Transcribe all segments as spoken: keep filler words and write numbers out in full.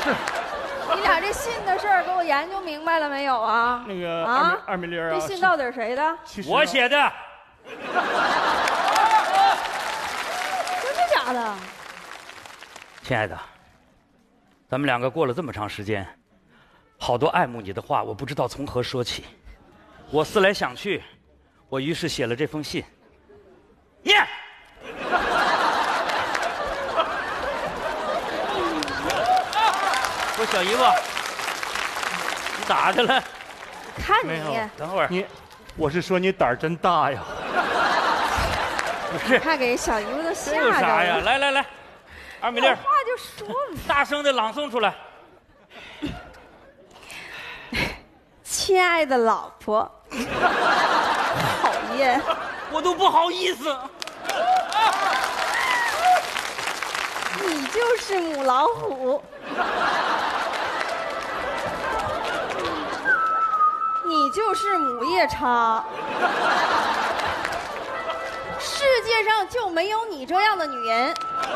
是。 你俩这信的事儿给我研究明白了没有啊？ 那个啊， 二米粒啊， 这信到底是谁的？ 我写的。 真的假的？ 亲爱的，咱们两个过了这么长时间，好多爱慕你的话，我不知道从何说起。我思来想去，我于是写了这封信。念。我小姨夫，你咋的了？ 看你， 等会儿你，我是说你胆儿真大呀！ 不是， 看给小姨夫都吓这有啥呀？ 着了。 来来来，二米粒， 有话就说嘛。 大声的朗诵出来。 亲爱的老婆，讨厌， 我都不好意思。 你就是母老虎，你就是母夜叉，世界上就没有你这样的女人。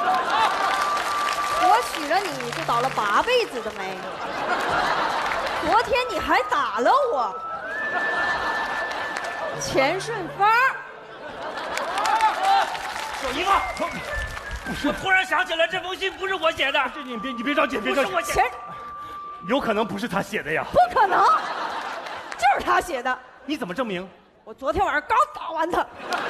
我娶了你就倒了八辈子的霉。昨天你还打了我，钱顺风。 小姨夫，我突然想起来，这封信不是我写的。 这你别你别着急，别着急， 不是我写的， 有可能不是他写的呀。 不可能，就是他写的。 你怎么证明？ 我昨天晚上刚打完他。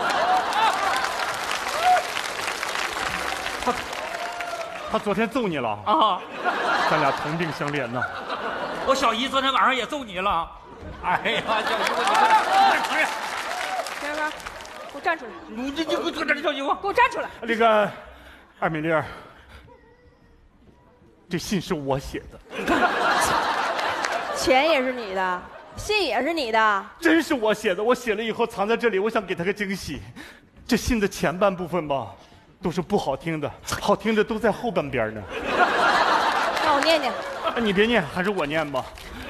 他他昨天揍你了啊！ 咱俩同病相怜呐。 我小姨昨天晚上也揍你了。哎呀，小姨夫，你快承认！ 田哥，给我站出来！ 你这这这这小姨夫， 给我站出来！ 那个二米粒儿，这信是我写的， 钱也是你的，信也是你的， 真是我写的。我写了以后藏在这里，我想给他个惊喜。这信的前半部分吧，都是不好听的，好听的都在后半边呢。 那我念念。 你别念，还是我念吧。